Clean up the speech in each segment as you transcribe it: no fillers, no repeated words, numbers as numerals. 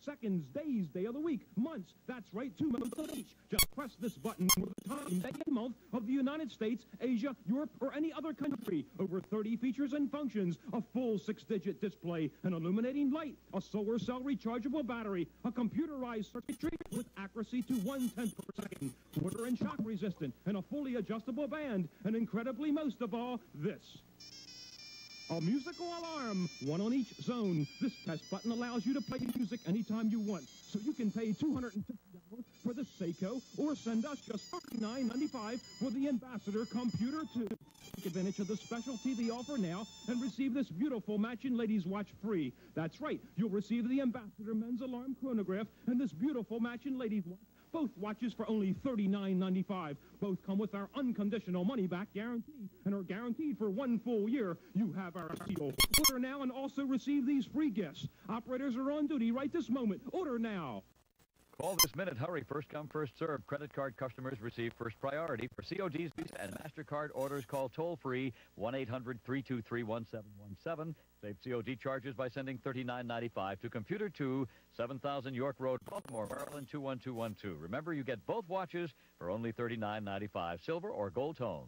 seconds, days, day of the week, months. That's right, 2 months each. Just press this button for the time, day, and month of the United States, Asia, Europe, or any other country. Over 30 features and functions, a full 6-digit display, an illuminating light, a solar cell rechargeable battery, a computerized circuitry with accuracy to 1/10 per second, water and shock resistant, and a fully adjustable band, and incredibly most of all, this. A musical alarm, one on each zone. This test button allows you to play music anytime you want, so you can pay $250 for the Seiko or send us just $39.95 for the Ambassador Computer 2. Take advantage of the special TV offer now and receive this beautiful matching ladies watch free. That's right, you'll receive the Ambassador Men's Alarm Chronograph and this beautiful matching ladies watch. Both watches for only $39.95. Both come with our unconditional money-back guarantee and are guaranteed for 1 full year. You have our seal. Order now and also receive these free gifts. Operators are on duty right this moment. Order now. Call this minute. Hurry. First come, first served. Credit card customers receive first priority. For CODs, Visa, and MasterCard orders, call toll-free 1-800-323-1717. Save COD charges by sending $39.95 to Computer 2, 7000 York Road, Baltimore, Maryland, 21212. Remember, you get both watches for only $39.95, silver or gold tone.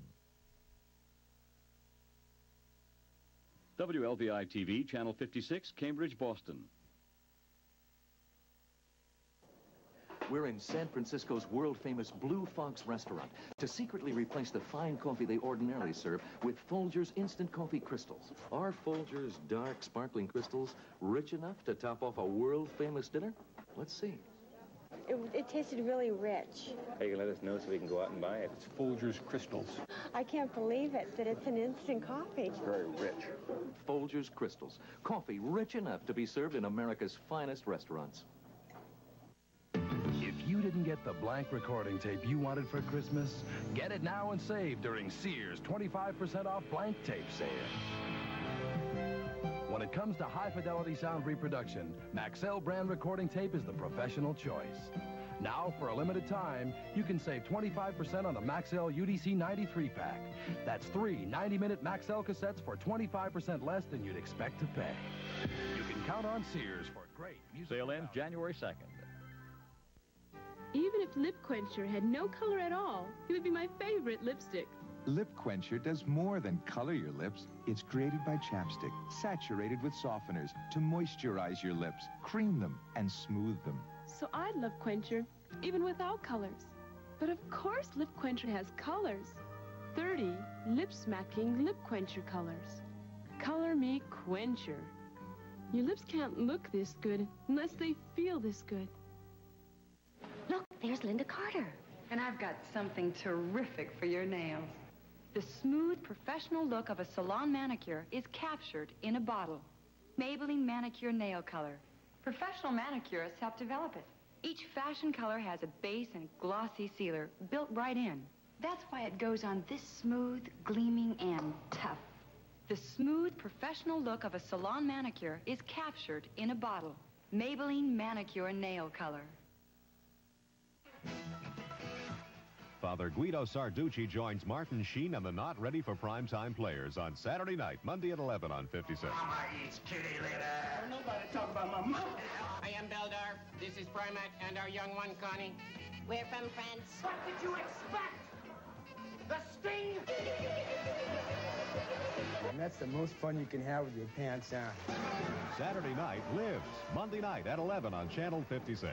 WLVI TV, Channel 56, Cambridge, Boston. We're in San Francisco's world-famous Blue Fox restaurant to secretly replace the fine coffee they ordinarily serve with Folgers instant coffee crystals. Are Folgers dark, sparkling crystals rich enough to top off a world-famous dinner? Let's see. It tasted really rich. Hey, you can let us know so we can go out and buy it. It's Folgers Crystals. I can't believe it, that it's an instant coffee. It's very rich. Folgers Crystals. Coffee rich enough to be served in America's finest restaurants. If you didn't get the blank recording tape you wanted for Christmas, get it now and save during Sears 25% off blank tape sale. When it comes to high-fidelity sound reproduction, Maxell brand recording tape is the professional choice. Now, for a limited time, you can save 25% on the Maxell UDC 93 pack. That's 3 90-minute Maxell cassettes for 25% less than you'd expect to pay. You can count on Sears for great music. Sale ends January 2nd. Even if Lip Quencher had no color at all, it would be my favorite lipstick. Lip Quencher does more than color your lips. It's created by chapstick, saturated with softeners to moisturize your lips, cream them, and smooth them. So I'd love Quencher, even without colors. But of course Lip Quencher has colors. 30 lip-smacking Lip Quencher colors. Color me Quencher. Your lips can't look this good unless they feel this good. Look, there's Linda Carter. And I've got something terrific for your nails. The smooth, professional look of a salon manicure is captured in a bottle. Maybelline Manicure Nail Color. Professional manicurists help develop it. Each fashion color has a base and glossy sealer built right in. That's why it goes on this smooth, gleaming, and tough. The smooth, professional look of a salon manicure is captured in a bottle. Maybelline Manicure Nail Color. Father Guido Sarducci joins Martin Sheen and the Not Ready for Primetime Players on Saturday night, Monday at 11 on 56. Mama eats kitty litter. Nobody talk about my mom. I am Beldar. This is Primac and our young one, Connie. We're from France. What did you expect? The sting? And that's the most fun you can have with your pants on. Saturday night lives. Monday night at 11 on Channel 56.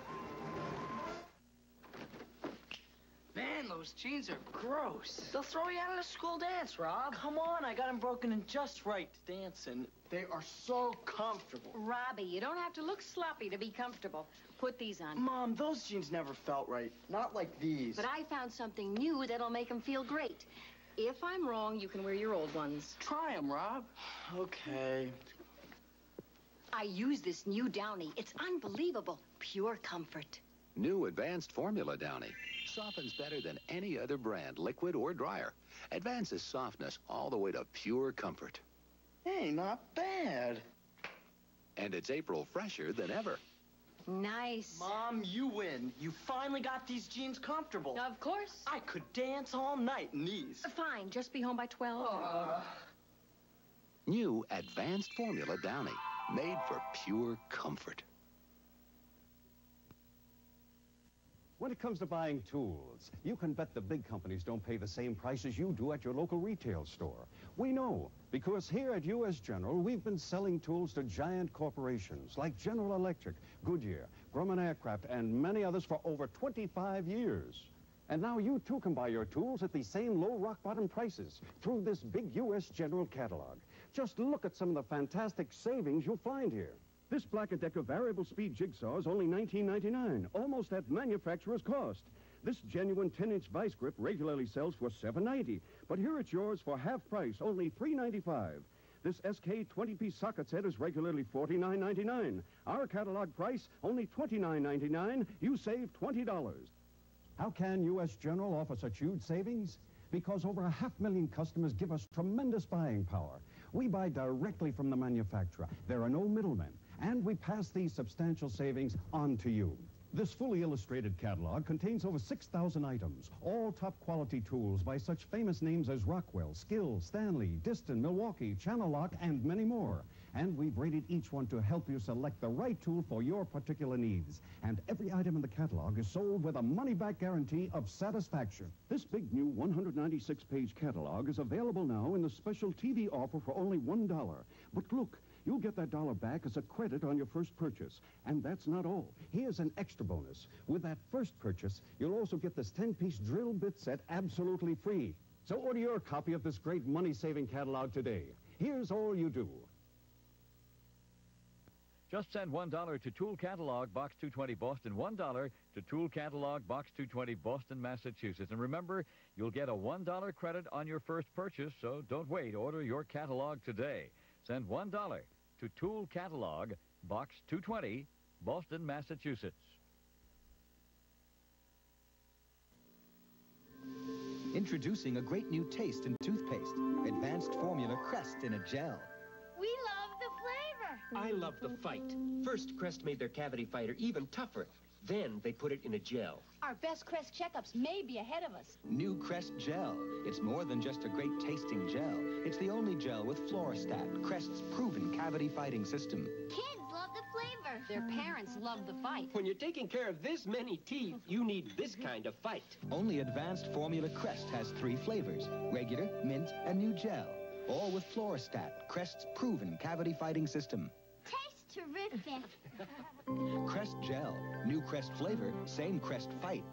Man, those jeans are gross. They'll throw you out of the school dance, Rob. Come on, I got them broken in just right to dance in. They are so comfortable. Robbie, you don't have to look sloppy to be comfortable. Put these on. Mom, those jeans never felt right. Not like these. But I found something new that'll make them feel great. If I'm wrong, you can wear your old ones. Try them, Rob. Okay. I use this new Downy. It's unbelievable. Pure comfort. New advanced formula Downy. Softens better than any other brand, liquid or dryer. Advances softness all the way to pure comfort. Hey, not bad. And it's April fresher than ever. Nice. Mom, you win. You finally got these jeans comfortable. Of course. I could dance all night in these. Fine, just be home by 12. New advanced formula Downy. Made for pure comfort. When it comes to buying tools, you can bet the big companies don't pay the same prices you do at your local retail store. We know, because here at U.S. General, we've been selling tools to giant corporations like General Electric, Goodyear, Grumman Aircraft, and many others for over 25 years. And now you, too, can buy your tools at the same low rock-bottom prices through this big U.S. General catalog. Just look at some of the fantastic savings you'll find here. This Black & Decker variable speed jigsaw is only $19.99, almost at manufacturer's cost. This genuine 10-inch vice grip regularly sells for $7.90, but here it's yours for half price, only $3.95. This SK 20-piece socket set is regularly $49.99. Our catalog price, only $29.99. You save $20. How can U.S. General offer such huge savings? Because over 500,000 customers give us tremendous buying power. We buy directly from the manufacturer. There are no middlemen. And we pass these substantial savings on to you. This fully illustrated catalog contains over 6,000 items, all top-quality tools by such famous names as Rockwell, Skill, Stanley, Diston, Milwaukee, Channel Lock, and many more. And we've rated each one to help you select the right tool for your particular needs. And every item in the catalog is sold with a money-back guarantee of satisfaction. This big new 196-page catalog is available now in the special TV offer for only $1. But look, you'll get that $1 back as a credit on your first purchase. And that's not all. Here's an extra bonus. With that first purchase, you'll also get this 10-piece drill bit set absolutely free. So order your copy of this great money-saving catalog today. Here's all you do. Just send $1 to Tool Catalog, Box 220, Boston. $1 to Tool Catalog, Box 220, Boston, Massachusetts. And remember, you'll get a $1 credit on your first purchase, so don't wait. Order your catalog today. Send $1 to Tool Catalog, Box 220, Boston, Massachusetts. Introducing a great new taste in toothpaste. Advanced Formula Crest in a gel. We love the flavor. I love the fight. First, Crest made their cavity fighter even tougher. Then they put it in a gel. Our best Crest checkups may be ahead of us. New Crest Gel. It's more than just a great tasting gel. It's the only gel with Fluorostat, Crest's proven cavity fighting system. Kids love the flavor. Their parents love the fight. When you're taking care of this many teeth, you need this kind of fight. Only Advanced Formula Crest has 3 flavors, regular, mint, and new gel. All with Fluorostat, Crest's proven cavity fighting system. Tastes terrific. Crest Gel. New Crest flavor, same Crest fight.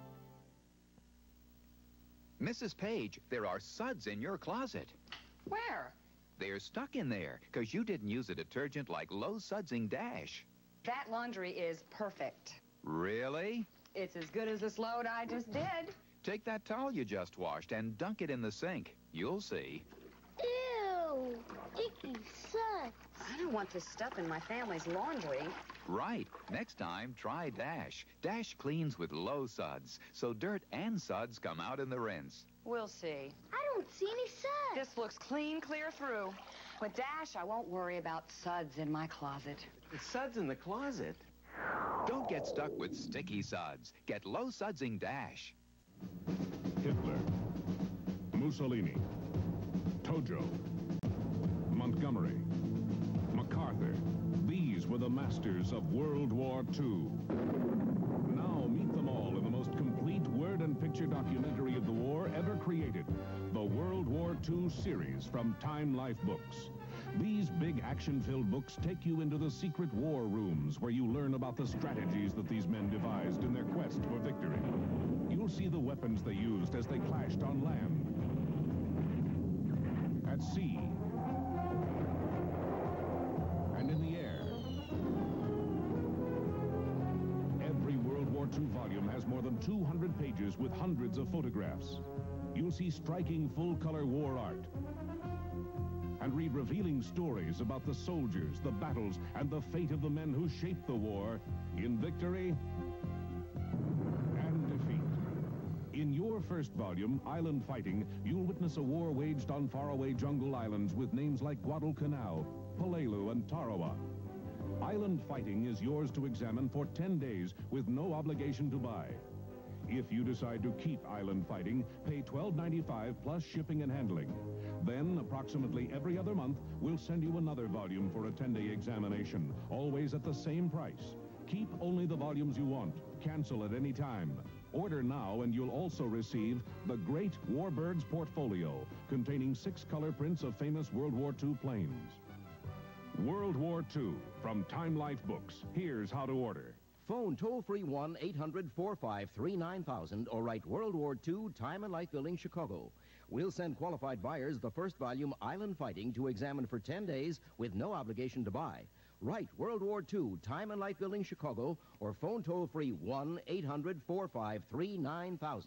Mrs. Page, there are suds in your closet. Where? They're stuck in there because you didn't use a detergent like Low Sudsing Dash. That laundry is perfect. Really? It's as good as this load I just did. Take that towel you just washed and dunk it in the sink. You'll see. Ew, icky suds. I don't want this stuff in my family's laundry. Right. Next time, try Dash. Dash cleans with low suds, so dirt and suds come out in the rinse. We'll see. I don't see any suds. This looks clean, clear through. With Dash, I won't worry about suds in my closet. Suds in the closet? Don't get stuck with sticky suds. Get Low Sudsing Dash. Hitler, Mussolini, Tojo, Montgomery, MacArthur. These were the masters of World War II. Now meet them all in the most complete word and picture documentary of the war ever created, the World War II series from Time Life Books. These big action-filled books take you into the secret war rooms where you learn about the strategies that these men devised in their quest for victory. You'll see the weapons they used as they clashed on land, at sea, and in the air. Every World War II volume has more than 200 pages with hundreds of photographs. You'll see striking full-color war art and read revealing stories about the soldiers, the battles, and the fate of the men who shaped the war in victory and defeat. In your first volume, Island Fighting, you'll witness a war waged on faraway jungle islands with names like Guadalcanal, Pelelu, and Tarawa. Island Fighting is yours to examine for 10 days with no obligation to buy. If you decide to keep Island Fighting, pay $12.95 plus shipping and handling. Then, approximately every other month, we'll send you another volume for a 10-day examination, always at the same price. Keep only the volumes you want. Cancel at any time. Order now and you'll also receive the Great Warbirds Portfolio, containing 6 color prints of famous World War II planes. World War II from Time Life Books. Here's how to order. Phone toll-free 1-800-453-9000 or write World War II, Time and Life Building, Chicago. We'll send qualified buyers the first volume, Island Fighting, to examine for 10 days with no obligation to buy. Write World War II, Time and Life Building, Chicago, or phone toll-free 1-800-453-9000.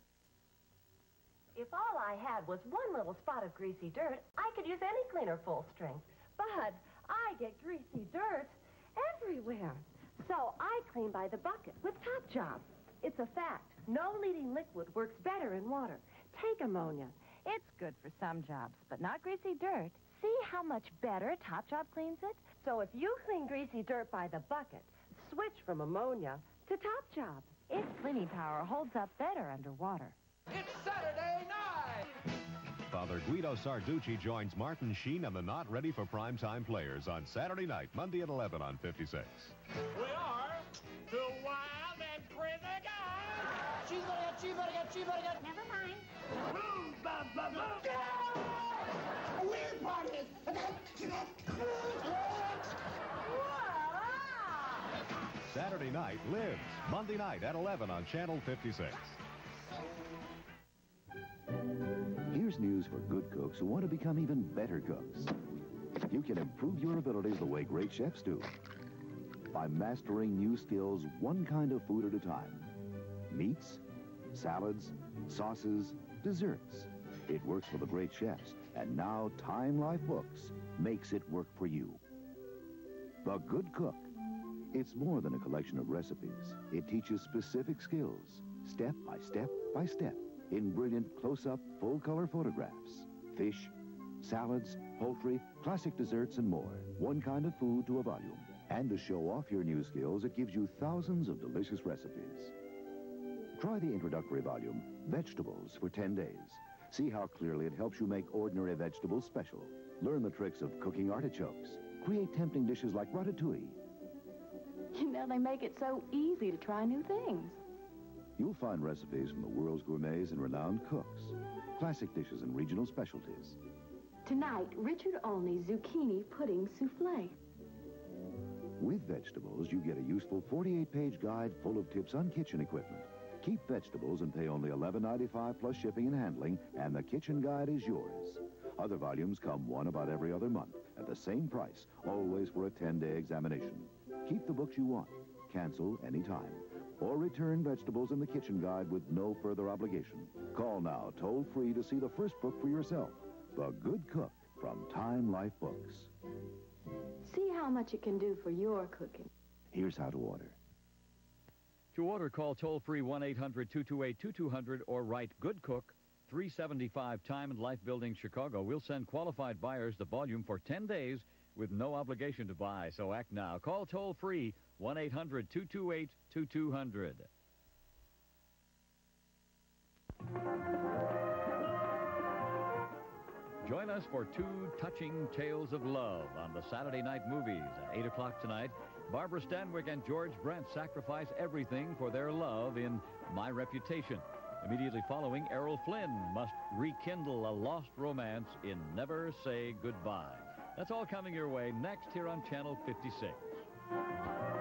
If all I had was one little spot of greasy dirt, I could use any cleaner full strength. But I get greasy dirt everywhere. So I clean by the bucket with Top Job. It's a fact. No leading liquid works better in water. Take ammonia. It's good for some jobs, but not greasy dirt. See how much better Top Job cleans it? So if you clean greasy dirt by the bucket, switch from ammonia to Top Job. Its cleaning power holds up better underwater. It's Saturday night! Father Guido Sarducci joins Martin Sheen and the Not Ready for Primetime Players on Saturday night, Monday at 11 on 56. We are the Wild and Crazy Guys! Cheeseburger! Never mind. Boom, bam, bam, bam. Weird parties! Saturday night lives Monday night at 11 on Channel 56. Here's news for good cooks who want to become even better cooks. You can improve your abilities the way great chefs do, by mastering new skills one kind of food at a time. Meats, salads, sauces, desserts. It works for the great chefs, and now Time Life Books makes it work for you. The Good Cook. It's more than a collection of recipes. It teaches specific skills, step by step by step, in brilliant close-up, full-color photographs. Fish, salads, poultry, classic desserts, and more. One kind of food to a volume. And to show off your new skills, it gives you thousands of delicious recipes. Try the introductory volume, Vegetables, for 10 days. See how clearly it helps you make ordinary vegetables special. Learn the tricks of cooking artichokes. Create tempting dishes like ratatouille. You know, they make it so easy to try new things. You'll find recipes from the world's gourmets and renowned cooks. Classic dishes and regional specialties. Tonight, Richard Olney's zucchini pudding souffle. With Vegetables, you get a useful 48-page guide full of tips on kitchen equipment. Keep Vegetables and pay only $11.95 plus shipping and handling, and the kitchen guide is yours. Other volumes come one about every other month at the same price, always for a 10-day examination. Keep the books you want. Cancel anytime. Or return Vegetables and the kitchen guide with no further obligation. Call now, toll-free, to see the first book for yourself. The Good Cook from Time Life Books. See how much it can do for your cooking. Here's how to order. To order, call toll-free 1-800-228-2200 or write Good Cook, 375 Time and Life Building, Chicago. We'll send qualified buyers the volume for 10 days with no obligation to buy. So act now. Call toll-free 1-800-228-2200. Join us for two touching tales of love on the Saturday night movies at 8 o'clock tonight. Barbara Stanwyck and George Brent sacrifice everything for their love in My Reputation. Immediately following, Errol Flynn must rekindle a lost romance in Never Say Goodbye. That's all coming your way next here on Channel 56.